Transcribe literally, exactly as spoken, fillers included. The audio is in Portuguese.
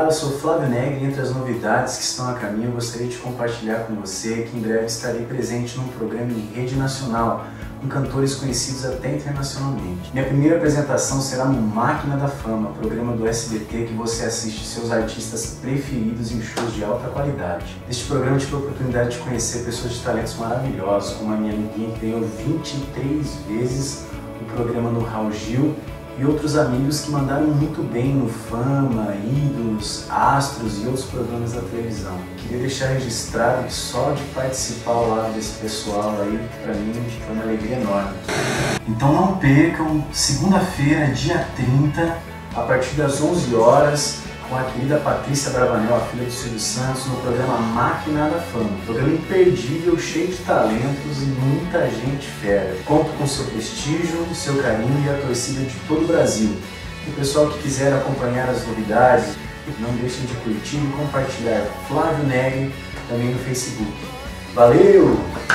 eu sou Flávio Negri e entre as novidades que estão a caminho eu gostaria de compartilhar com você que em breve estarei presente num programa em rede nacional com cantores conhecidos até internacionalmente. Minha primeira apresentação será no Máquina da Fama, programa do S B T que você assiste seus artistas preferidos em shows de alta qualidade. Este programa eu tive a oportunidade de conhecer pessoas de talentos maravilhosos, como a minha amiguinha que ganhou vinte e três vezes o programa no Raul Gil, e outros amigos que mandaram muito bem no Fama, Ídolos, Astros e outros programas da televisão. Queria deixar registrado que só de participar ao lado desse pessoal aí, pra mim, foi uma alegria enorme. Então não percam, segunda-feira, dia trinta, a partir das onze horas, com a querida Patrícia Bravanel, a filha do Silvio Santos, no programa Máquina da Fama. Programa imperdível, cheio de talentos e muita gente fera. Conto com seu prestígio, seu carinho e a torcida de todo o Brasil. E o pessoal que quiser acompanhar as novidades, não deixem de curtir e compartilhar Flávio Negri também no Facebook. Valeu!